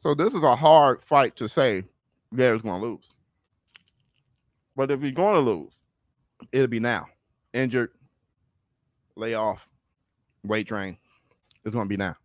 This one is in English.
So this is a hard fight to say Gary's going to lose. But if he's going to lose, it'll be now. Injured, lay off, weight train. It's going to be now.